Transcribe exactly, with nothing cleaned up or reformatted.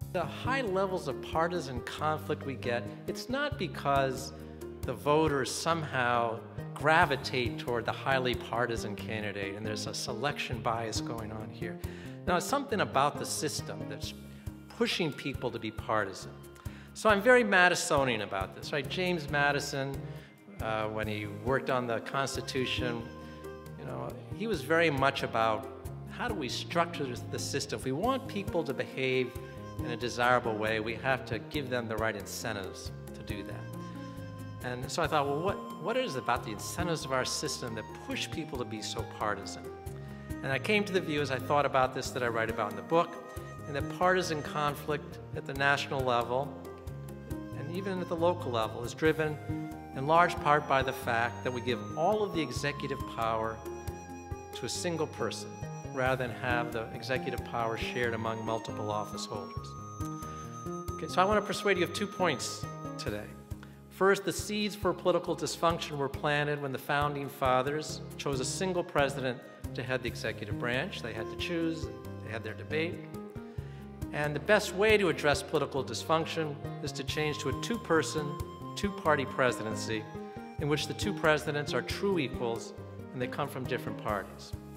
The high levels of partisan conflict we get, it's not because the voters somehow gravitate toward the highly partisan candidate and there's a selection bias going on here. Now, it's something about the system that's pushing people to be partisan. So I'm very Madisonian about this, right? James Madison, uh, when he worked on the Constitution, you know, he was very much about how do we structure the system. If we want people to behave in a desirable way, we have to give them the right incentives to do that. And so I thought, well, what, what is it about the incentives of our system that push people to be so partisan? And I came to the view, as I thought about this, that I write about in the book, and that partisan conflict at the national level, and even at the local level, is driven in large part by the fact that we give all of the executive power to a single person, rather than have the executive power shared among multiple office holders. Okay, so I want to persuade you of two points today. First, the seeds for political dysfunction were planted when the Founding Fathers chose a single president to head the executive branch. They had to choose, they had their debate. And the best way to address political dysfunction is to change to a two-person, two-party presidency in which the two presidents are true equals and they come from different parties.